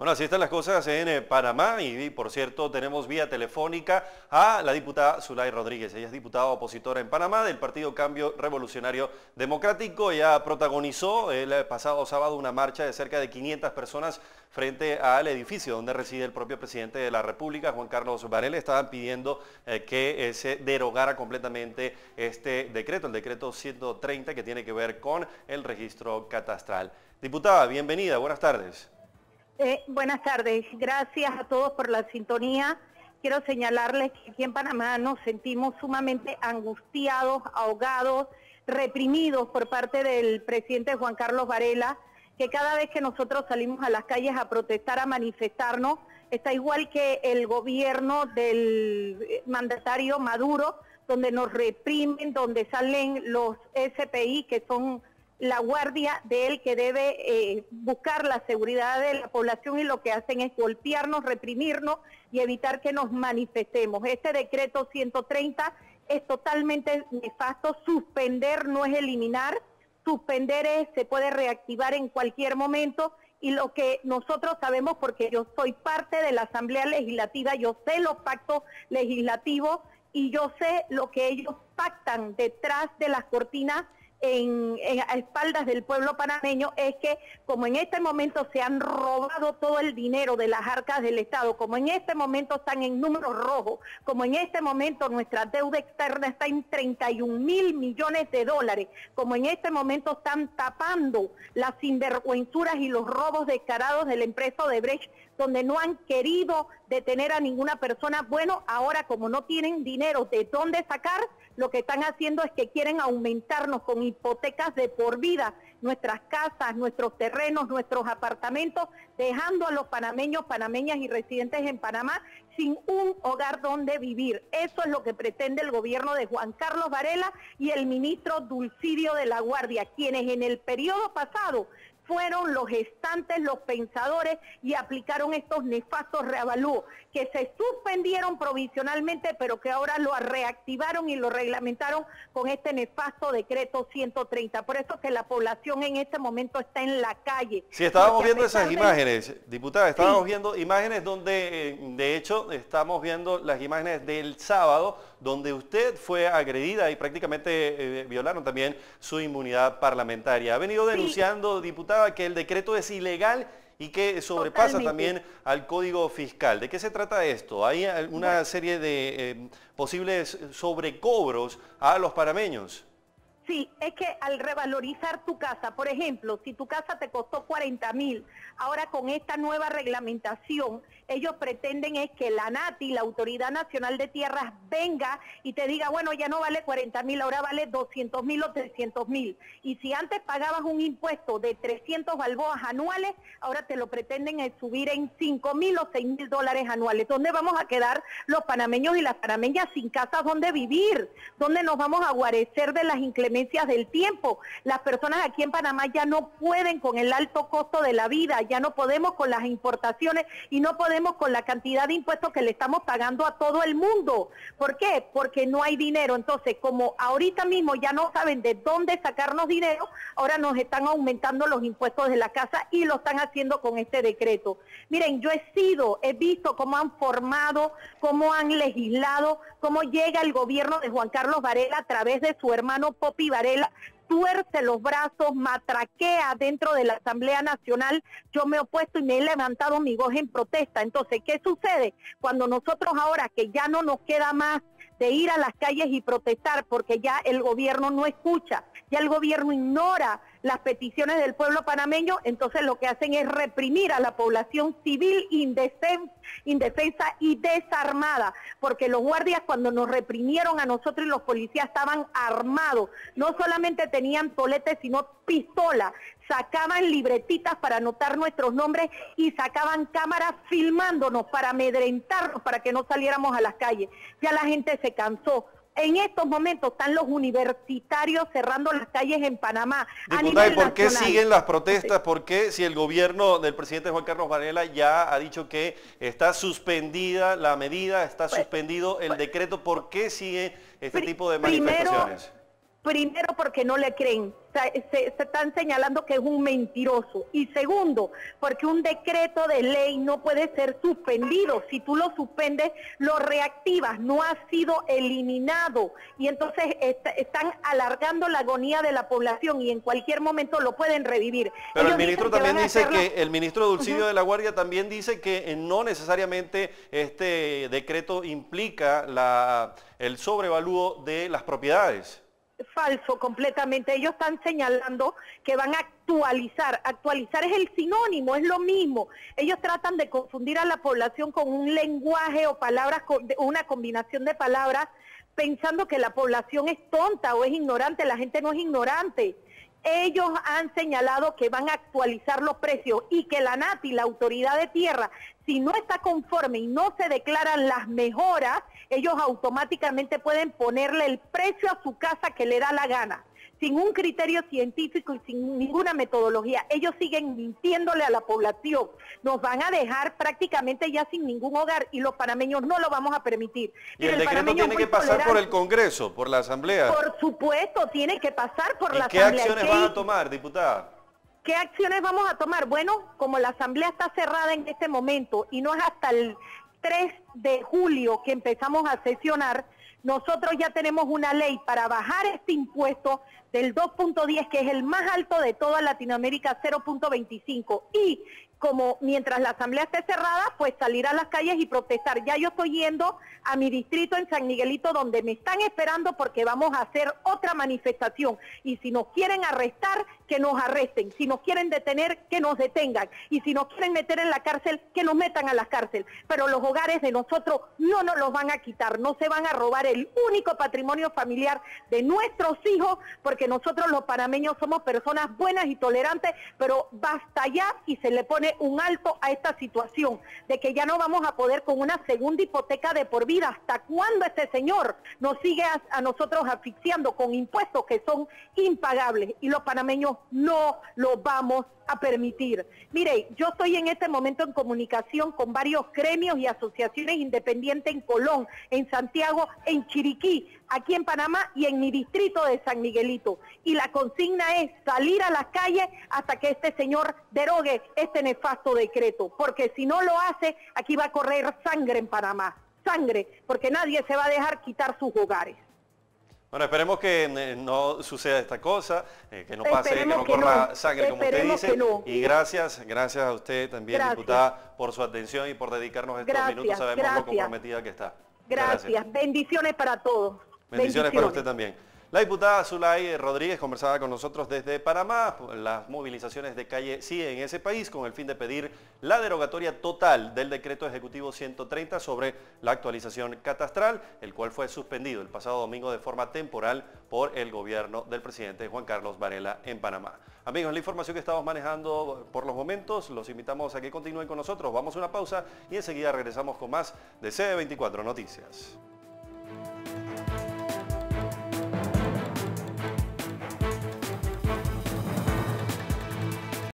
Bueno, así están las cosas en Panamá y, por cierto, tenemos vía telefónica a la diputada Zulay Rodríguez. Ella es diputada opositora en Panamá del Partido Cambio Revolucionario Democrático. Ella protagonizó el pasado sábado una marcha de cerca de 500 personas frente al edificio donde reside el propio presidente de la República, Juan Carlos Varela. Estaban pidiendo que se derogara completamente este decreto, el decreto 130, que tiene que ver con el registro catastral. Diputada, bienvenida, buenas tardes. Buenas tardes, gracias a todos por la sintonía. Quiero señalarles que aquí en Panamá nos sentimos sumamente angustiados, ahogados, reprimidos por parte del presidente Juan Carlos Varela, que cada vez que nosotros salimos a las calles a protestar, a manifestarnos, está igual que el gobierno del mandatario Maduro, donde nos reprimen, donde salen los SPI, que son la guardia de él, que debe buscar la seguridad de la población, y lo que hacen es golpearnos, reprimirnos y evitar que nos manifestemos. Este decreto 130 es totalmente nefasto. Suspender no es eliminar, suspender se puede reactivar en cualquier momento, y lo que nosotros sabemos, porque yo soy parte de la Asamblea Legislativa, yo sé los pactos legislativos y yo sé lo que ellos pactan detrás de las cortinas a espaldas del pueblo panameño. Es que como en este momento se han robado todo el dinero de las arcas del Estado, como en este momento están en números rojos, como en este momento nuestra deuda externa está en 31.000 millones de dólares, como en este momento están tapando las sinvergüenzuras y los robos descarados de la empresa Odebrecht, donde no han querido detener a ninguna persona. Bueno, ahora como no tienen dinero de dónde sacar, lo que están haciendo es que quieren aumentarnos con hipotecas de por vida nuestras casas, nuestros terrenos, nuestros apartamentos, dejando a los panameños, panameñas y residentes en Panamá sin un hogar donde vivir. Eso es lo que pretende el gobierno de Juan Carlos Varela y el ministro Dulcidio de la Guardia, quienes en el periodo pasado fueron los gestantes, los pensadores, y aplicaron estos nefastos reavalúos que se suspendieron provisionalmente, pero que ahora lo reactivaron y lo reglamentaron con este nefasto decreto 130. Por eso que la población en este momento está en la calle. Sí, estábamos viendo esas imágenes, diputada, estábamos viendo imágenes donde, de hecho, estamos viendo las imágenes del sábado, donde usted fue agredida y prácticamente violaron también su inmunidad parlamentaria. Ha venido denunciando, diputada, que el decreto es ilegal y que sobrepasa también al Código Fiscal. ¿De qué se trata esto? ¿Hay una serie de posibles sobrecobros a los panameños? Sí, es que al revalorizar tu casa, por ejemplo, si tu casa te costó 40.000, ahora con esta nueva reglamentación, ellos pretenden es que la ANATI, la Autoridad Nacional de Tierras, venga y te diga, bueno, ya no vale 40.000, ahora vale 200.000 o 300.000. Y si antes pagabas un impuesto de 300 balboas anuales, ahora te lo pretenden subir en 5.000 o 6.000 dólares anuales. ¿Dónde vamos a quedar los panameños y las panameñas sin casas donde vivir? ¿Dónde nos vamos a guarecer de las inclemencias del tiempo? Las personas aquí en Panamá ya no pueden con el alto costo de la vida, ya no podemos con las importaciones y no podemos con la cantidad de impuestos que le estamos pagando a todo el mundo. ¿Por qué? Porque no hay dinero. Entonces, como ahorita mismo ya no saben de dónde sacarnos dinero, ahora nos están aumentando los impuestos de la casa y lo están haciendo con este decreto. Miren, yo he visto cómo han formado, cómo han legislado, cómo llega el gobierno de Juan Carlos Varela a través de su hermano Popi Varela, tuerce los brazos, matraquea dentro de la Asamblea Nacional. Yo me he opuesto y me he levantado mi voz en protesta. Entonces, ¿qué sucede? Cuando nosotros ahora, que ya no nos queda más de ir a las calles y protestar, porque ya el gobierno no escucha, ya el gobierno ignora las peticiones del pueblo panameño, entonces lo que hacen es reprimir a la población civil indefensa y desarmada, porque los guardias, cuando nos reprimieron a nosotros y los policías, estaban armados, no solamente tenían toletes, sino pistolas, sacaban libretitas para anotar nuestros nombres y sacaban cámaras filmándonos para amedrentarnos, para que no saliéramos a las calles. Ya la gente se cansó. En estos momentos están los universitarios cerrando las calles en Panamá. Diputada, ¿y por qué siguen las protestas? ¿Por qué, si el gobierno del presidente Juan Carlos Varela ya ha dicho que está suspendida la medida, está suspendido el decreto, por qué sigue este tipo de manifestaciones? Primero, porque no le creen, se están señalando que es un mentiroso. Y segundo, porque un decreto de ley no puede ser suspendido. Si tú lo suspendes, lo reactivas, no ha sido eliminado. Y entonces están alargando la agonía de la población y en cualquier momento lo pueden revivir. Pero el ministro también dice que, el ministro Dulcidio de la Guardia también dice que no necesariamente este decreto implica el sobrevalúo de las propiedades. Falso, completamente. Ellos están señalando que van a actualizar. Actualizar es el sinónimo, es lo mismo. Ellos tratan de confundir a la población con un lenguaje o palabras, una combinación de palabras, pensando que la población es tonta o es ignorante. La gente no es ignorante. Ellos han señalado que van a actualizar los precios y que la NATI, la autoridad de tierra, si no está conforme y no se declaran las mejoras, ellos automáticamente pueden ponerle el precio a su casa que le da la gana, sin un criterio científico y sin ninguna metodología. Ellos siguen mintiéndole a la población. Nos van a dejar prácticamente ya sin ningún hogar y los panameños no lo vamos a permitir. Y el decreto tiene que pasar por el Congreso, por la Asamblea. Por supuesto, tiene que pasar por la Asamblea. ¿Y qué acciones van a tomar, diputada? ¿Qué acciones vamos a tomar? Bueno, como la Asamblea está cerrada en este momento y no es hasta el 3 de julio que empezamos a sesionar, nosotros ya tenemos una ley para bajar este impuesto del 2.10, que es el más alto de toda Latinoamérica, 0.25. Y como mientras la Asamblea esté cerrada, pues salir a las calles y protestar. Ya yo estoy yendo a mi distrito en San Miguelito, donde me están esperando porque vamos a hacer otra manifestación. Y si nos quieren arrestar, que nos arresten. Si nos quieren detener, que nos detengan. Y si nos quieren meter en la cárcel, que nos metan a la cárcel. Pero los hogares de nosotros no nos los van a quitar. No se van a robar el único patrimonio familiar de nuestros hijos, porque nosotros los panameños somos personas buenas y tolerantes, pero basta ya y se le pone un alto a esta situación de que ya no vamos a poder con una segunda hipoteca de por vida. ¿Hasta cuándo este señor nos sigue a nosotros asfixiando con impuestos que son impagables? Y los panameños no lo vamos a permitir. Mire, yo estoy en este momento en comunicación con varios gremios y asociaciones independientes en Colón, en Santiago, en Chiriquí, aquí en Panamá y en mi distrito de San Miguelito. Y la consigna es salir a las calles hasta que este señor derogue este nefasto decreto, porque si no lo hace, aquí va a correr sangre en Panamá, sangre, porque nadie se va a dejar quitar sus hogares. Bueno, esperemos que no suceda esta cosa, que no pase, que no corra sangre, como usted dice. Y gracias a usted también, diputada, por su atención y por dedicarnos estos minutos. Sabemos lo comprometida que está. Gracias. Bendiciones para todos. Bendiciones para usted también. La diputada Zulay Rodríguez conversaba con nosotros desde Panamá. Las movilizaciones de calle siguen en ese país con el fin de pedir la derogatoria total del decreto ejecutivo 130 sobre la actualización catastral, el cual fue suspendido el pasado domingo de forma temporal por el gobierno del presidente Juan Carlos Varela en Panamá. Amigos, la información que estamos manejando por los momentos, los invitamos a que continúen con nosotros. Vamos a una pausa y enseguida regresamos con más de CB24 Noticias.